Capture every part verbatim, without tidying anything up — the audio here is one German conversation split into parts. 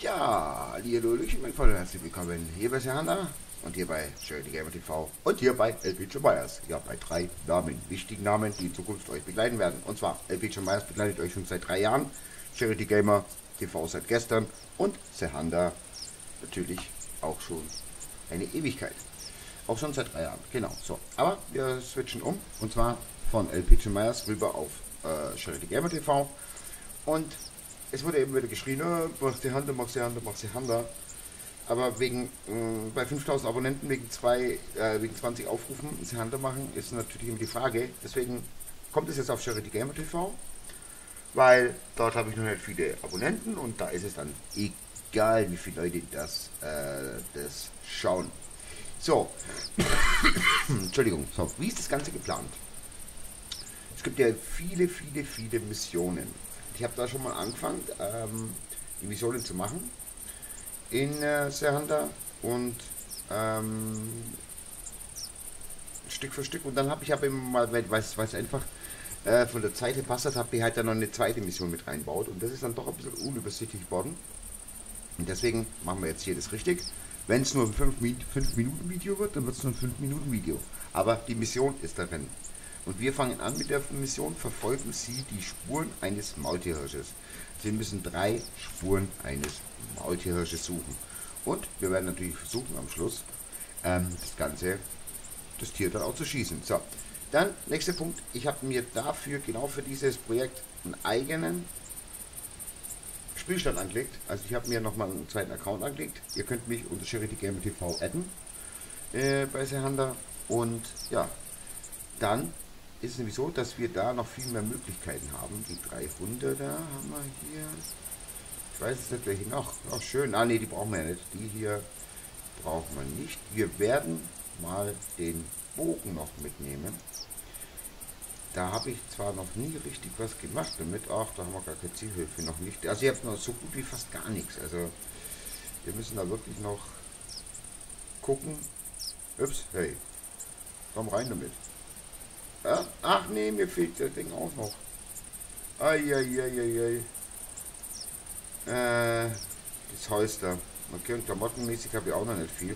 Ja, hallo, mein Freund, herzlich willkommen hier bei Serhanda und hier bei Charity Gamer T V und hier bei L P Myers. Ja, bei drei Namen, wichtigen Namen, die in Zukunft euch begleiten werden. Und zwar L P Myers begleitet euch schon seit drei Jahren, Charity Gamer T V seit gestern und Serhanda natürlich auch schon eine Ewigkeit. Auch schon seit drei Jahren, genau. So, aber wir switchen um und zwar von L P Myers rüber auf äh, Charity Gamer T V und es wurde eben wieder geschrien, oh, mach die Hand, mach die Hand, mach die Hand. Aber wegen, äh, bei fünftausend Abonnenten, wegen, zwei, äh, wegen zwanzig Aufrufen, die Hand machen, ist natürlich immer die Frage. Deswegen kommt es jetzt auf Charity Gamer T V, weil dort habe ich noch nicht viele Abonnenten und da ist es dann egal, wie viele Leute das, äh, das schauen. So, Entschuldigung, so, wie ist das Ganze geplant? Es gibt ja viele, viele, viele Missionen. Ich habe da schon mal angefangen, ähm, die Missionen zu machen in äh, Serhanda und ähm, Stück für Stück. Und dann habe ich aber immer mal, weil es einfach äh, von der Zeit her passt, habe ich halt dann noch eine zweite Mission mit reinbaut. Und das ist dann doch ein bisschen unübersichtlich geworden. Und deswegen machen wir jetzt hier das richtig. Wenn es nur ein fünf Minuten Video wird, dann wird es nur ein fünf Minuten Video. Aber die Mission ist darin. Und wir fangen an mit der Mission, verfolgen Sie die Spuren eines Maultierhirsches. Sie müssen drei Spuren eines Maultierhirsches suchen. Und wir werden natürlich versuchen am Schluss ähm, das Ganze, das Tier dann auch zu schießen. So, dann nächster Punkt. Ich habe mir dafür, genau für dieses Projekt, einen eigenen Spielstand angelegt. Also ich habe mir nochmal einen zweiten Account angelegt. Ihr könnt mich unter Charity Gamer T V adden äh, bei Serhanda. Und ja, dann ist es nämlich so, dass wir da noch viel mehr Möglichkeiten haben. Die dreihunderter haben wir hier. Ich weiß jetzt nicht, welche noch. Ach, schön. Ah, ne, die brauchen wir ja nicht. Die hier brauchen wir nicht. Wir werden mal den Bogen noch mitnehmen. Da habe ich zwar noch nie richtig was gemacht damit. Ach, da haben wir gar keine Zielhilfe noch nicht. Also ihr habt noch so gut wie fast gar nichts. Also wir müssen da wirklich noch gucken. Ups, hey. Komm rein damit. Ach nee, mir fehlt das Ding auch noch. Eieieiei. Äh, das Holster. Okay, und klamottenmäßig habe ich auch noch nicht viel.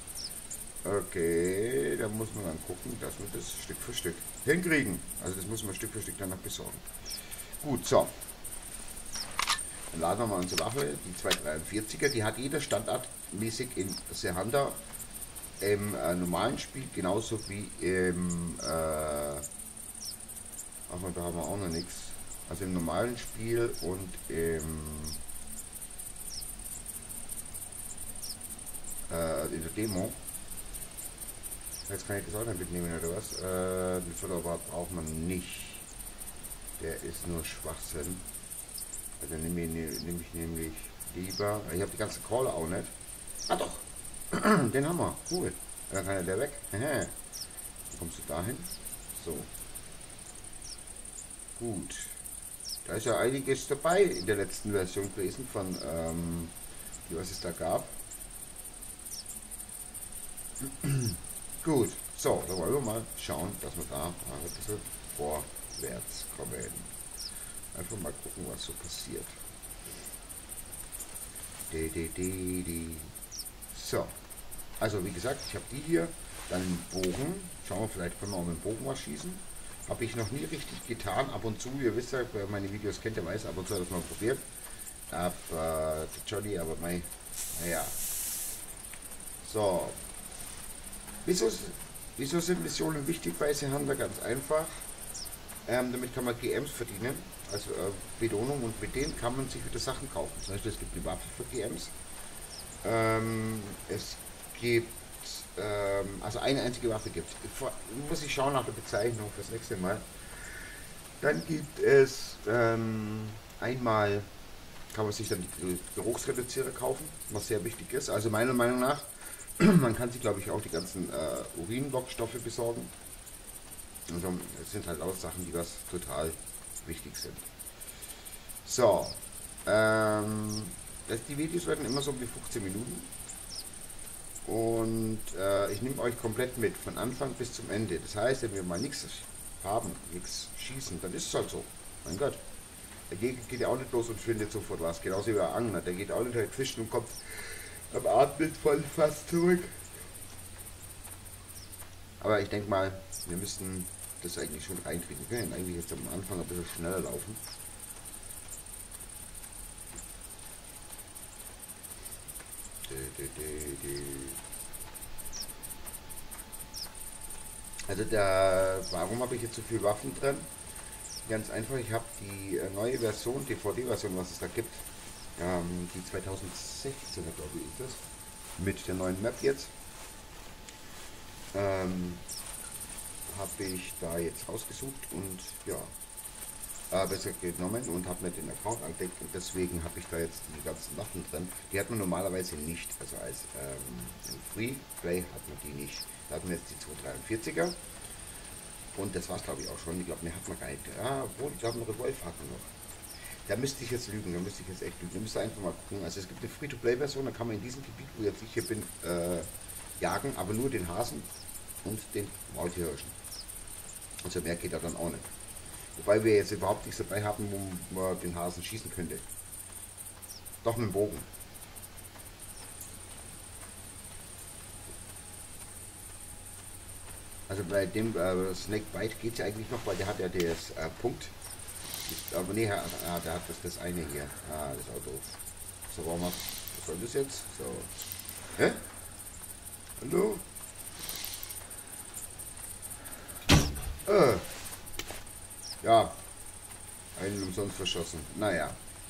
Okay, da muss man dann gucken, dass wir das Stück für Stück hinkriegen. Also das muss man Stück für Stück danach besorgen. Gut, so. Dann laden wir mal unsere Waffe, die zwei dreiundvierziger. Die hat jeder standardmäßig in Serhanda im äh, normalen Spiel genauso wie im äh, ach, da haben wir auch noch nichts. Also im normalen Spiel und im äh, in der Demo. Jetzt kann ich das auch nicht mitnehmen oder was? Äh, den Förderbart braucht man nicht. Der ist nur Schwachsinn. Also nehme ich, nehm ich nämlich lieber. Ich habe die ganzen Caller auch nicht. Ah doch! Den haben wir. Cool. Dann kann ja der weg. Dann kommst du dahin. So. Gut. Da ist ja einiges dabei in der letzten Version gewesen von, ähm, was es da gab. Gut. So, da wollen wir mal schauen, dass wir da mal ein bisschen vorwärts kommen. Einfach mal gucken, was so passiert. De, de, de, de. So, also wie gesagt, ich habe die hier, dann einen Bogen. Schauen wir, vielleicht können wir auch mit dem Bogen was schießen. Habe ich noch nie richtig getan. Ab und zu, ihr wisst ja, wer meine Videos kennt, der weiß, ab und zu hat das mal probiert. Aber äh, Johnny, aber mein, naja. So. Wieso, wieso sind Missionen wichtig bei Serhanda? Ganz einfach. Ähm, damit kann man G Ms verdienen, also äh, Belohnung, und mit denen kann man sich wieder Sachen kaufen. Zum Beispiel es gibt eine Waffe für G Ms. Ähm, es gibt, ähm, also eine einzige Waffe gibt es. Muss ich schauen nach der Bezeichnung fürs nächste Mal. Dann gibt es ähm, einmal, kann man sich dann die Geruchsreduzierer kaufen, was sehr wichtig ist. Also meiner Meinung nach, man kann sich glaube ich auch die ganzen äh, Urinlockstoffe besorgen. Also es sind halt auch Sachen, die was total wichtig sind. So, ähm, die Videos werden immer so um die fünfzehn Minuten und äh, ich nehme euch komplett mit, von Anfang bis zum Ende. Das heißt, wenn wir mal nichts haben, nichts schießen, dann ist es halt so. Mein Gott, Der Jäger geht ja auch nicht los und findet sofort was. Genauso wie der Angler. Der geht auch nicht halt fischen und kommt am Abend voll fast zurück. Aber ich denke mal, wir müssten das eigentlich schon reinkriegen. Wir können eigentlich jetzt am Anfang ein bisschen schneller laufen. Also der, warum habe ich jetzt so viele Waffen drin? Ganz einfach, ich habe die neue Version, D V D-Version, was es da gibt, ähm, die zweitausendsechzehner glaube ich ist das, mit der neuen Map jetzt, ähm, habe ich da jetzt rausgesucht und ja, äh, besser genommen und habe mir den Account angedeckt und deswegen habe ich da jetzt die ganzen Waffen drin. Die hat man normalerweise nicht, also als ähm, Free-Play hat man die nicht. Da hatten wir jetzt die zweihundertdreiundvierziger und das war es glaube ich auch schon. Ich glaube, mehr hat man gar nicht. Ja, obwohl, ich glaube, eine Revolver hat man noch. Da müsste ich jetzt lügen, da müsste ich jetzt echt lügen. Da müsste einfach mal gucken. Also es gibt eine Free-to-Play-Version, da kann man in diesem Gebiet, wo jetzt ich hier bin, äh, jagen, aber nur den Hasen und den Maultierhirschen. Also mehr geht da dann auch nicht. Wobei wir jetzt überhaupt nichts dabei haben, wo man den Hasen schießen könnte. Doch mit dem Bogen. Also bei dem äh, Snakebite geht es ja eigentlich noch, weil der hat ja das äh, Punkt. Aber nee, ah, der hat das, das eine hier. Ah, das ist auch doof. So, warum hat, was soll das jetzt? So. Hä? Hallo? Äh. Ja. Einen umsonst verschossen. Naja.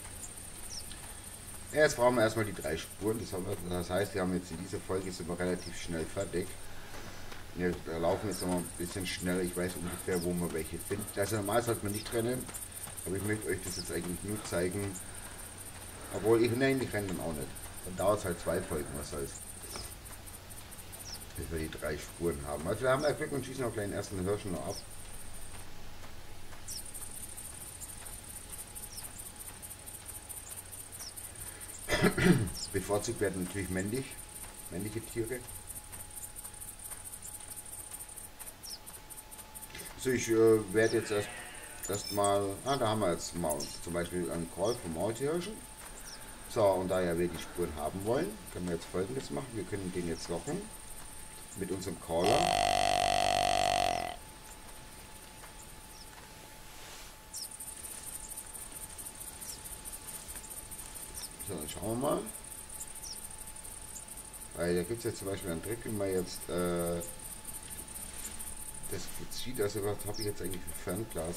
Ja, jetzt brauchen wir erstmal die drei Spuren. Das, haben wir, das heißt, wir haben jetzt in dieser Folge sind wir relativ schnell fertig. Wir laufen jetzt noch mal ein bisschen schneller. Ich weiß ungefähr, wo man welche findet. Also normal sollte man nicht rennen. Aber ich möchte euch das jetzt eigentlich nur zeigen. Obwohl ich, nein, ich renne dann auch nicht. Dann dauert es halt zwei Folgen, was soll's. Bis wir die drei Spuren haben. Also wir haben ja Glück und schießen auch gleich den ersten Hirschen noch ab. Bevorzugt werden natürlich männlich, männliche Tiere. Also ich äh, werde jetzt erst erstmal, ah, da haben wir jetzt mal zum Beispiel einen Call vom Maultierhirschen. So, und da ja wir die Spuren haben wollen, können wir jetzt Folgendes machen. Wir können den jetzt locken mit unserem Caller. So, dann schauen wir mal. Weil da gibt es jetzt zum Beispiel einen Trick, wie man jetzt äh, das sieht, also was habe ich jetzt eigentlich für Fernglas?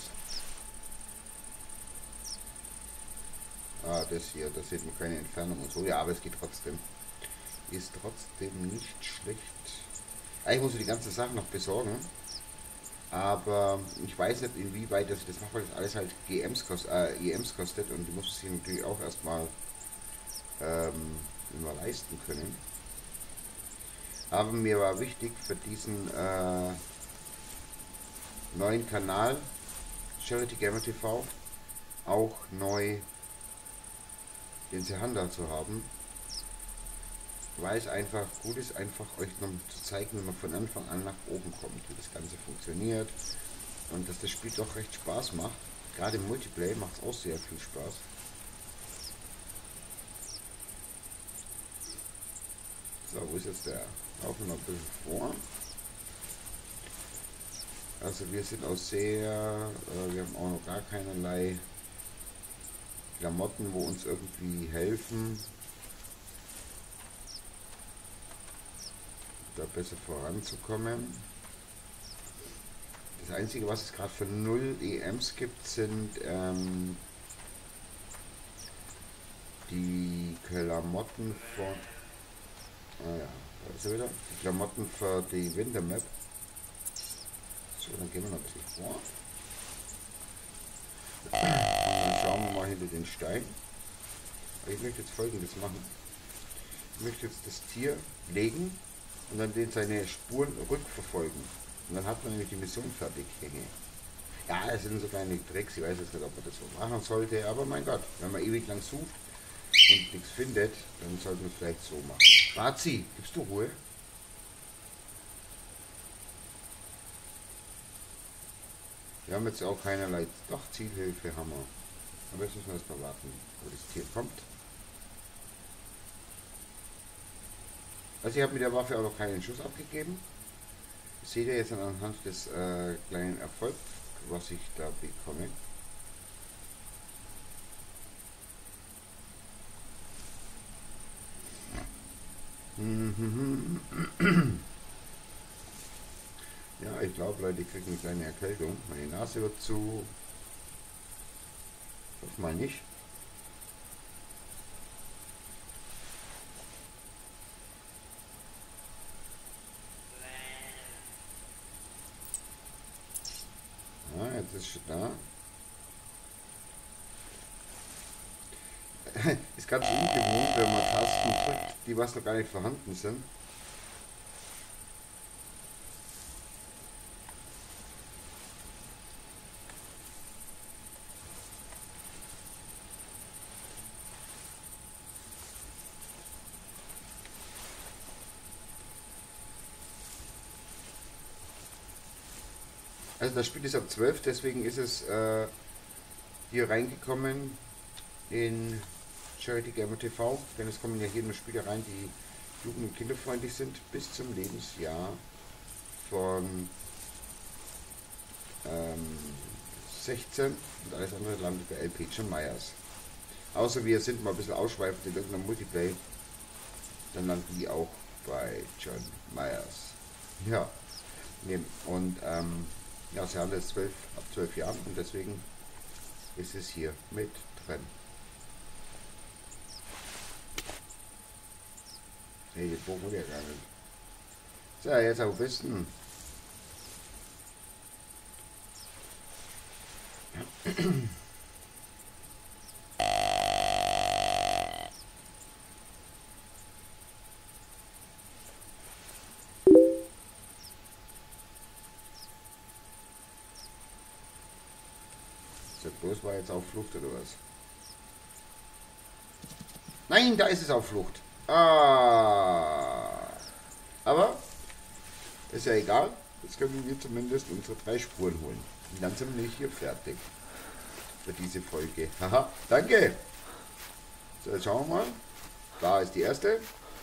Ah, das hier, da sieht man keine Entfernung und so. Ja, aber es geht trotzdem. Ist trotzdem nicht schlecht. Eigentlich muss ich die ganze Sache noch besorgen. Aber ich weiß nicht, inwieweit das, das macht, weil das alles halt G Ms kost, äh, E Ms kostet und die muss ich sich natürlich auch erstmal ähm, immer leisten können. Aber mir war wichtig für diesen äh, neuen Kanal Charity Gamer T V auch neu den Serhanda zu haben, weil es einfach gut ist, einfach euch noch zu zeigen, wie man von Anfang an nach oben kommt, wie das Ganze funktioniert und dass das Spiel doch recht Spaß macht. Gerade im Multiplayer macht es auch sehr viel Spaß. So, wo ist jetzt der? Laufen wir noch ein bisschen vor. Also wir sind auch sehr, äh, wir haben auch noch gar keinerlei Klamotten, wo uns irgendwie helfen, da besser voranzukommen. Das Einzige, was es gerade für null E Ms gibt, sind ähm, die Klamotten von, ah ja, da ist er wieder, die Klamotten für die Wintermap. So, dann gehen wir noch ein bisschen vor. Und dann schauen wir mal hinter den Stein. Ich möchte jetzt Folgendes machen. Ich möchte jetzt das Tier legen und dann den seine Spuren rückverfolgen. Und dann hat man nämlich die Mission fertig. Ja, es sind so kleine Tricks. Ich weiß jetzt nicht, ob man das so machen sollte. Aber mein Gott, wenn man ewig lang sucht und nichts findet, dann sollte man es vielleicht so machen. Schwarzi, gibst du Ruhe? Wir haben jetzt auch keinerlei, doch Zielhilfe haben wir. Aber jetzt müssen wir erst mal warten, wo das Tier kommt. Also ich habe mit der Waffe auch noch keinen Schuss abgegeben. Das seht ihr jetzt anhand des äh, kleinen Erfolgs, was ich da bekomme. Ja, ich glaube, Leute, ich kriege eine kleine Erkältung. Meine Nase wird zu. Ich hoffe mal nicht. Ja, jetzt ist schon da. Ist ganz ungewohnt, wenn man Tasten drückt, die was noch gar nicht vorhanden sind. Also das Spiel ist ab zwölf, deswegen ist es äh, hier reingekommen in Charity Gamer T V, denn es kommen ja hier nur Spiele rein, die jugend- und kinderfreundlich sind, bis zum Lebensjahr von ähm, sechzehn und alles andere landet bei L P John Myers. Außer wir sind mal ein bisschen ausschweifend in irgendeinem Multiplayer, dann landen die auch bei John Myers. Ja, nee. Und ähm, ja, sie haben das zwölf, ab zwölf Jahren und deswegen ist es hier mit drin. Nee, die brauchen wir gar nicht. So, jetzt auch wissen. So, bloß war jetzt auf Flucht oder was? Nein, da ist es auf Flucht. Ah. Aber ist ja egal. Jetzt können wir zumindest unsere drei Spuren holen. Und dann sind wir hier fertig für diese Folge. Haha, danke. So, jetzt schauen wir mal. Da ist die erste.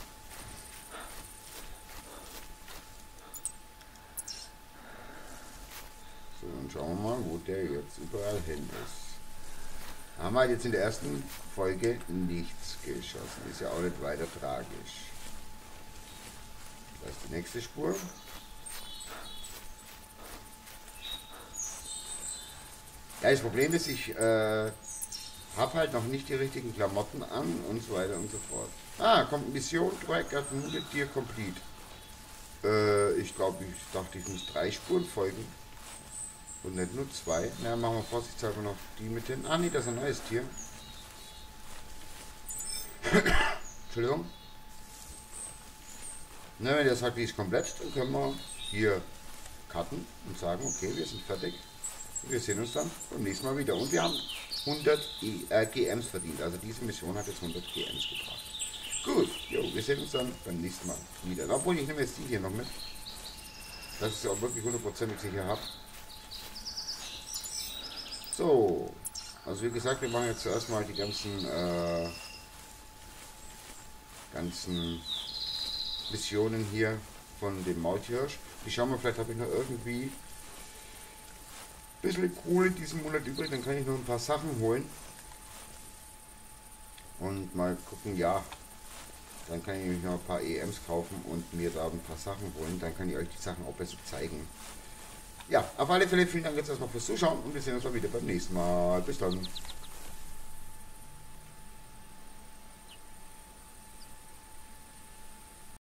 So, dann schauen wir mal, wo der jetzt überall hin ist. Haben wir jetzt in der ersten Folge nichts geschossen. Ist ja auch nicht weiter tragisch. Da ist die nächste Spur. Ja, das Problem ist, ich äh, habe halt noch nicht die richtigen Klamotten an und so weiter und so fort. Ah, kommt Mission Track at Wounded Deer Complete. Äh, ich glaube, ich dachte, ich muss drei Spuren folgen. Und nicht nur zwei. Na, machen wir vorsichtshalber noch die mit den. Ah, nee, das ist ein neues Tier. Entschuldigung. Na, wenn das halt wie ist komplett, dann können wir hier cutten und sagen, okay, wir sind fertig. Wir sehen uns dann beim nächsten Mal wieder. Und wir haben hundert G Ms verdient. Also diese Mission hat jetzt hundert G Ms gebracht. Gut, jo, wir sehen uns dann beim nächsten Mal wieder. Obwohl, ich nehme jetzt die hier noch mit. Dass ich es auch wirklich hundertprozentig sicher habe. So, also wie gesagt, wir machen jetzt zuerst mal die ganzen, äh, ganzen Missionen hier von dem Mauthirsch. Ich schau mal, vielleicht habe ich noch irgendwie ein bisschen Kohle diesen Monat übrig, dann kann ich noch ein paar Sachen holen. Und mal gucken, ja, dann kann ich mich noch ein paar E Ms kaufen und mir da ein paar Sachen holen, dann kann ich euch die Sachen auch besser zeigen. Ja, auf alle Fälle vielen Dank jetzt erstmal fürs Zuschauen und wir sehen uns mal wieder beim nächsten Mal. Bis dann.